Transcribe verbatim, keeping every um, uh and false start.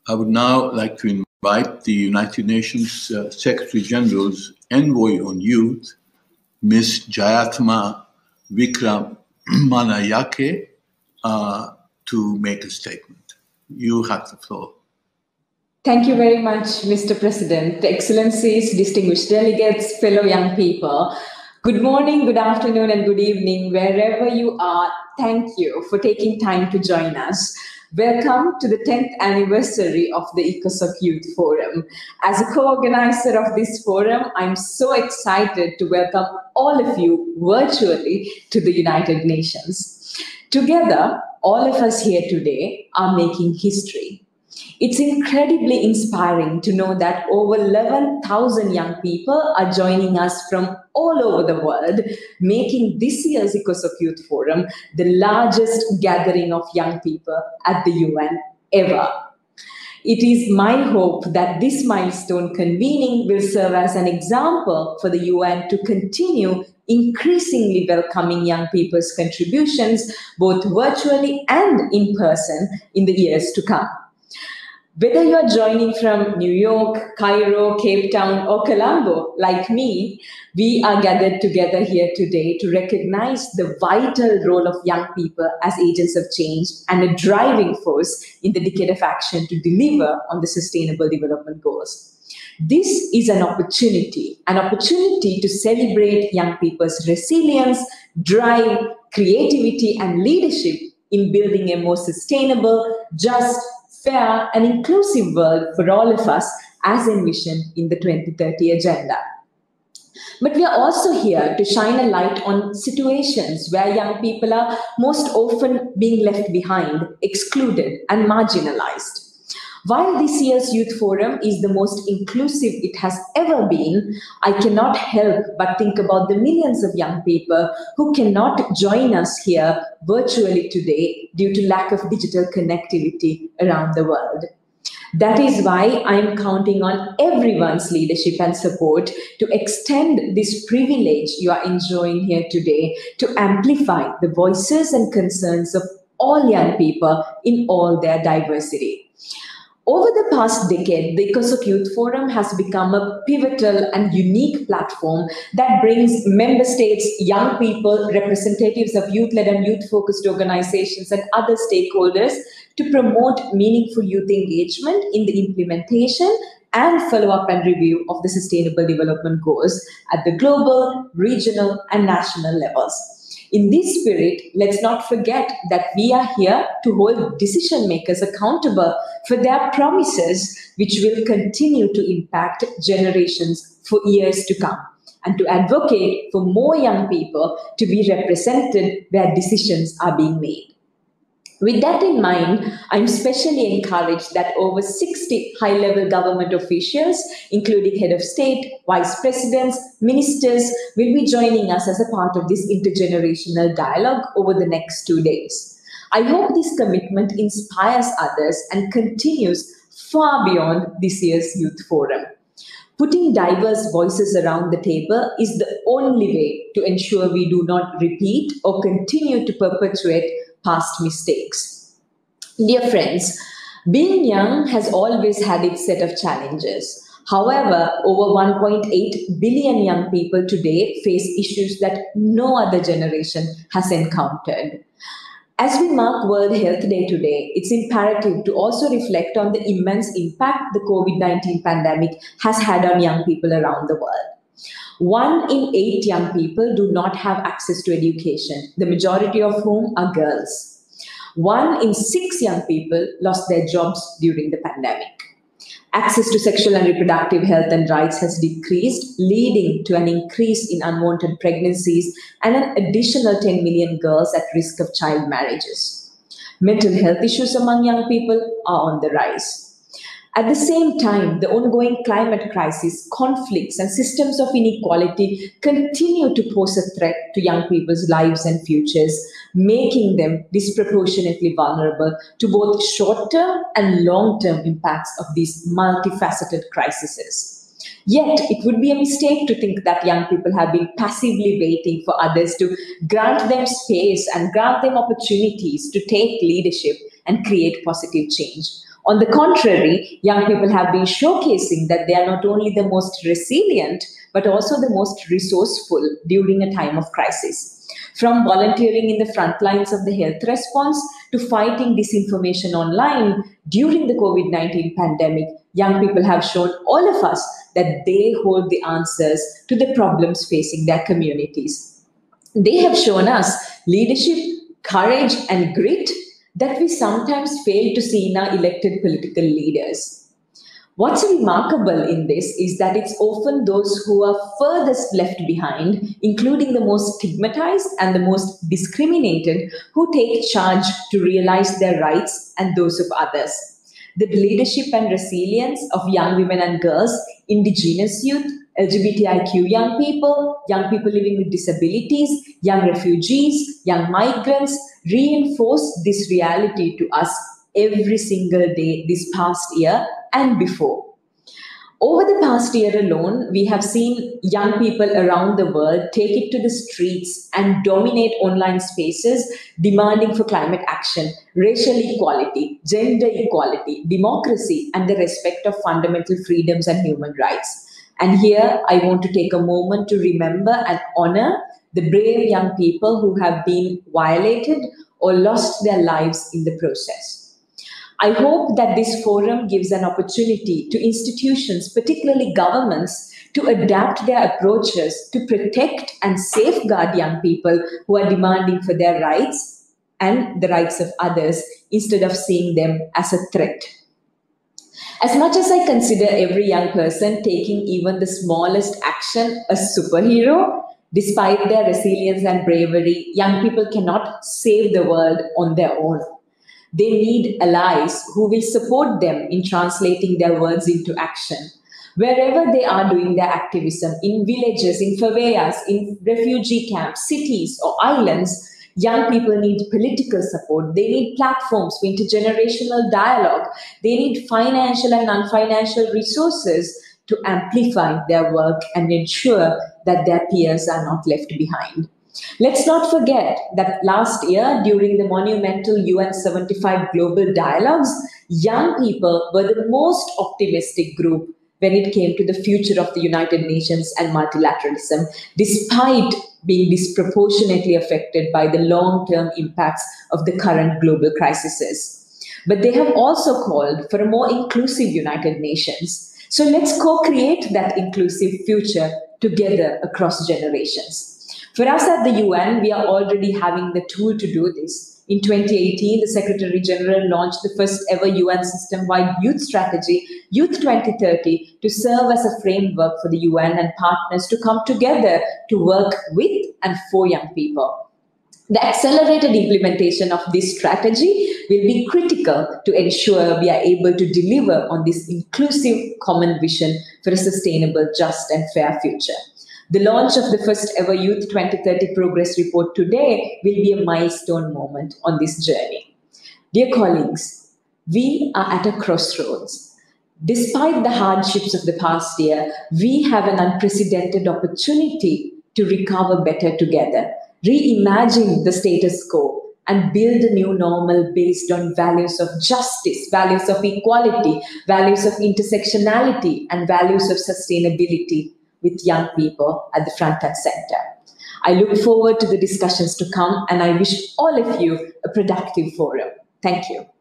I would now like to invite the United Nations uh, Secretary General's Envoy on Youth, Miz Jayatma Vikramanayake, uh, to make a statement. You have the floor. Thank you very much, Mister President, Excellencies, distinguished delegates, fellow young people. Good morning, good afternoon, and good evening, wherever you are. Thank you for taking time to join us. Welcome to the tenth anniversary of the ECOSOC Youth Forum. As a co-organizer of this forum, I'm so excited to welcome all of you virtually to the United Nations. Together, all of us here today are making history. It's incredibly inspiring to know that over eleven thousand young people are joining us from all over the world, making this year's ECOSOC Youth Forum the largest gathering of young people at the U N ever. It is my hope that this milestone convening will serve as an example for the U N to continue increasingly welcoming young people's contributions, both virtually and in person, in the years to come. Whether you're joining from New York, Cairo, Cape Town, or Colombo, like me, we are gathered together here today to recognize the vital role of young people as agents of change and a driving force in the decade of action to deliver on the Sustainable Development Goals. This is an opportunity, an opportunity to celebrate young people's resilience, drive, creativity, and leadership in building a more sustainable, just, fair and inclusive world for all of us as envisioned in the twenty thirty Agenda. But we are also here to shine a light on situations where young people are most often being left behind, excluded and marginalized. While this year's Youth Forum is the most inclusive it has ever been, I cannot help but think about the millions of young people who cannot join us here virtually today due to lack of digital connectivity around the world. That is why I'm counting on everyone's leadership and support to extend this privilege you are enjoying here today to amplify the voices and concerns of all young people in all their diversity. Over the past decade, the ECOSOC Youth Forum has become a pivotal and unique platform that brings member states, young people, representatives of youth-led and youth-focused organizations and other stakeholders to promote meaningful youth engagement in the implementation and follow-up and review of the Sustainable Development Goals at the global, regional, and national levels. In this spirit, let's not forget that we are here to hold decision makers accountable for their promises, which will continue to impact generations for years to come, and to advocate for more young people to be represented where decisions are being made. With that in mind, I'm especially encouraged that over sixty high-level government officials, including head of state, vice presidents, ministers, will be joining us as a part of this intergenerational dialogue over the next two days. I hope this commitment inspires others and continues far beyond this year's Youth Forum. Putting diverse voices around the table is the only way to ensure we do not repeat or continue to perpetuate past mistakes. Dear friends, being young has always had its set of challenges. However, over one point eight billion young people today face issues that no other generation has encountered. As we mark World Health Day today, it's imperative to also reflect on the immense impact the COVID nineteen pandemic has had on young people around the world. One in eight young people do not have access to education, the majority of whom are girls. One in six young people lost their jobs during the pandemic. Access to sexual and reproductive health and rights has decreased, leading to an increase in unwanted pregnancies and an additional ten million girls at risk of child marriages. Mental health issues among young people are on the rise. At the same time, the ongoing climate crisis, conflicts, and systems of inequality continue to pose a threat to young people's lives and futures, making them disproportionately vulnerable to both short-term and long-term impacts of these multifaceted crises. Yet, it would be a mistake to think that young people have been passively waiting for others to grant them space and grant them opportunities to take leadership and create positive change. On the contrary, young people have been showcasing that they are not only the most resilient, but also the most resourceful during a time of crisis. From volunteering in the front lines of the health response to fighting disinformation online during the COVID nineteen pandemic, young people have shown all of us that they hold the answers to the problems facing their communities. They have shown us leadership, courage, and grit that we sometimes fail to see in our elected political leaders. What's remarkable in this is that it's often those who are furthest left behind, including the most stigmatized and the most discriminated, who take charge to realize their rights and those of others. The leadership and resilience of young women and girls, indigenous youth, L G B T I Q young people, young people living with disabilities, young refugees, young migrants reinforce this reality to us every single day this past year and before. Over the past year alone, we have seen young people around the world take it to the streets and dominate online spaces, demanding for climate action, racial equality, gender equality, democracy, and the respect of fundamental freedoms and human rights. And here, I want to take a moment to remember and honor the brave young people who have been violated or lost their lives in the process. I hope that this forum gives an opportunity to institutions, particularly governments, to adapt their approaches to protect and safeguard young people who are demanding for their rights and the rights of others instead of seeing them as a threat. As much as I consider every young person taking even the smallest action a superhero, despite their resilience and bravery, young people cannot save the world on their own. They need allies who will support them in translating their words into action. Wherever they are doing their activism, in villages, in favelas, in refugee camps, cities, or islands, young people need political support. They need platforms for intergenerational dialogue. They need financial and non-financial resources to amplify their work and ensure that their peers are not left behind. Let's not forget that last year, during the monumental U N seventy-five Global Dialogues, young people were the most optimistic group when it came to the future of the United Nations and multilateralism, despite being disproportionately affected by the long-term impacts of the current global crises. But they have also called for a more inclusive United Nations. So let's co-create that inclusive future together across generations. For us at the U N, we are already having the tool to do this. In twenty eighteen, the Secretary General launched the first ever U N system-wide youth strategy, Youth twenty thirty, to serve as a framework for the U N and partners to come together to work with and for young people. The accelerated implementation of this strategy will be critical to ensure we are able to deliver on this inclusive common vision for a sustainable, just and fair future. The launch of the first ever Youth twenty thirty Progress Report today will be a milestone moment on this journey. Dear colleagues, we are at a crossroads. Despite the hardships of the past year, we have an unprecedented opportunity to recover better together, reimagine the status quo, and build a new normal based on values of justice, values of equality, values of intersectionality, and values of sustainability, with young people at the front and center. I look forward to the discussions to come, and I wish all of you a productive forum. Thank you.